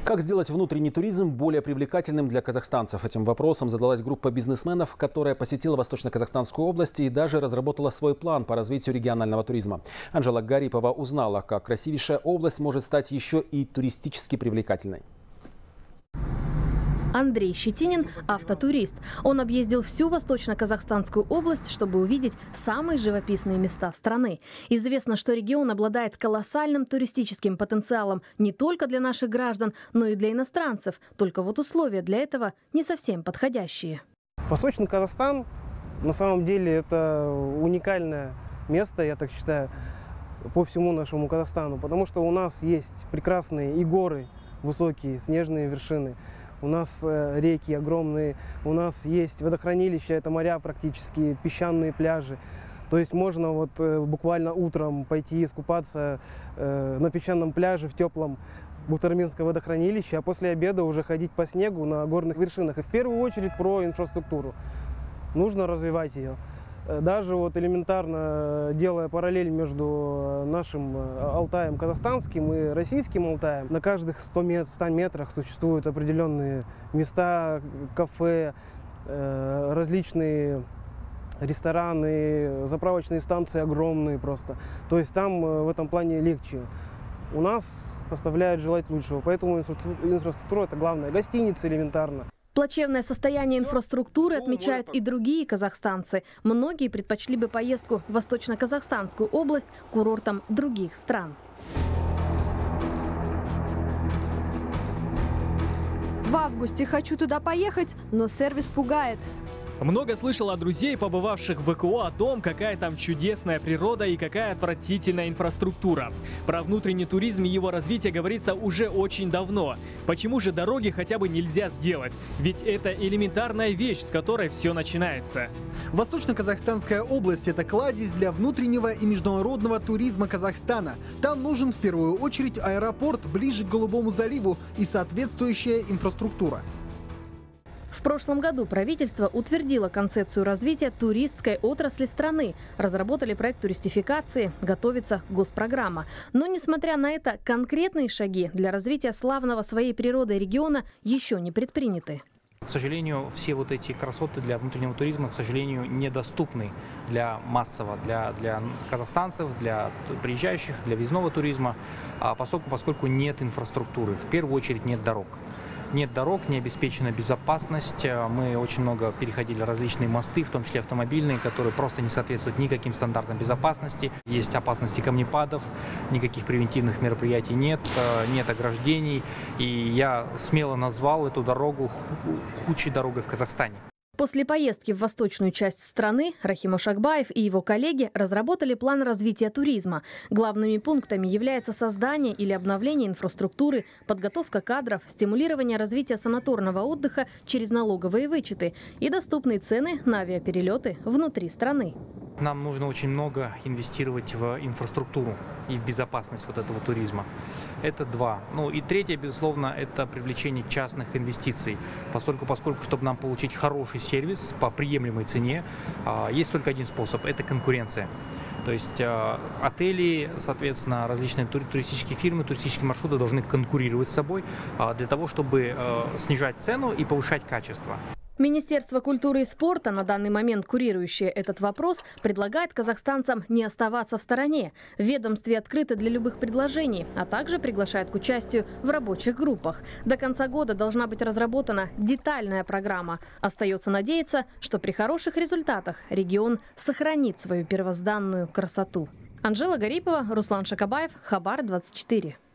Как сделать внутренний туризм более привлекательным для казахстанцев? Этим вопросом задалась группа бизнесменов, которая посетила Восточно-Казахстанскую область и даже разработала свой план по развитию регионального туризма. Анжела Гарипова узнала, как красивейшая область может стать еще и туристически привлекательной. Андрей Щетинин – автотурист. Он объездил всю Восточно-Казахстанскую область, чтобы увидеть самые живописные места страны. Известно, что регион обладает колоссальным туристическим потенциалом не только для наших граждан, но и для иностранцев. Только вот условия для этого не совсем подходящие. Восточный Казахстан на самом деле это уникальное место, я так считаю, по всему нашему Казахстану. Потому что у нас есть прекрасные и горы, высокие снежные вершины. У нас реки огромные, у нас есть водохранилища, это моря практически, песчаные пляжи. То есть можно вот буквально утром пойти искупаться на песчаном пляже в теплом Бухтарминское водохранилище, а после обеда уже ходить по снегу на горных вершинах. И в первую очередь про инфраструктуру. Нужно развивать ее. Даже вот элементарно делая параллель между нашим Алтаем казахстанским и российским Алтаем, на каждых 100 метрах существуют определенные места, кафе, различные рестораны, заправочные станции огромные просто. То есть там в этом плане легче. У нас оставляет желать лучшего, поэтому инфраструктура – это главное. Гостиницы элементарно. Плачевное состояние инфраструктуры отмечают и другие казахстанцы. Многие предпочли бы поездку в Восточно-Казахстанскую область курортам других стран. В августе хочу туда поехать, но сервис пугает. Много слышал от друзей, побывавших в ВКО, о том, какая там чудесная природа и какая отвратительная инфраструктура. Про внутренний туризм и его развитие говорится уже очень давно. Почему же дороги хотя бы нельзя сделать? Ведь это элементарная вещь, с которой все начинается. Восточно-Казахстанская область – это кладезь для внутреннего и международного туризма Казахстана. Там нужен в первую очередь аэропорт ближе к Голубому заливу и соответствующая инфраструктура. В прошлом году правительство утвердило концепцию развития туристской отрасли страны. Разработали проект туристификации, готовится госпрограмма. Но, несмотря на это, конкретные шаги для развития славного своей природой региона еще не предприняты. К сожалению, все вот эти красоты для внутреннего туризма, к сожалению, недоступны для массового, для казахстанцев, для приезжающих, для въездного туризма, поскольку нет инфраструктуры, в первую очередь нет дорог. Нет дорог, не обеспечена безопасность. Мы очень много переходили различные мосты, в том числе автомобильные, которые просто не соответствуют никаким стандартам безопасности. Есть опасности камнепадов, никаких превентивных мероприятий нет, нет ограждений. И я смело назвал эту дорогу худшей дорогой в Казахстане. После поездки в восточную часть страны Рахим Ошакбаев и его коллеги разработали план развития туризма. Главными пунктами является создание или обновление инфраструктуры, подготовка кадров, стимулирование развития санаторного отдыха через налоговые вычеты и доступные цены на авиаперелеты внутри страны. Нам нужно очень много инвестировать в инфраструктуру и в безопасность вот этого туризма. Это два. Ну и третье, безусловно, это привлечение частных инвестиций. Поскольку, чтобы нам получить хороший сервис по приемлемой цене, есть только один способ – это конкуренция. То есть отели, соответственно, различные туристические фирмы, туристические маршруты должны конкурировать с собой для того, чтобы снижать цену и повышать качество. Министерство культуры и спорта, на данный момент курирующее этот вопрос, предлагает казахстанцам не оставаться в стороне. В ведомстве открыты для любых предложений, а также приглашает к участию в рабочих группах. До конца года должна быть разработана детальная программа. Остается надеяться, что при хороших результатах регион сохранит свою первозданную красоту. Анжела Гарипова, Руслан Шакабаев, Хабар 24.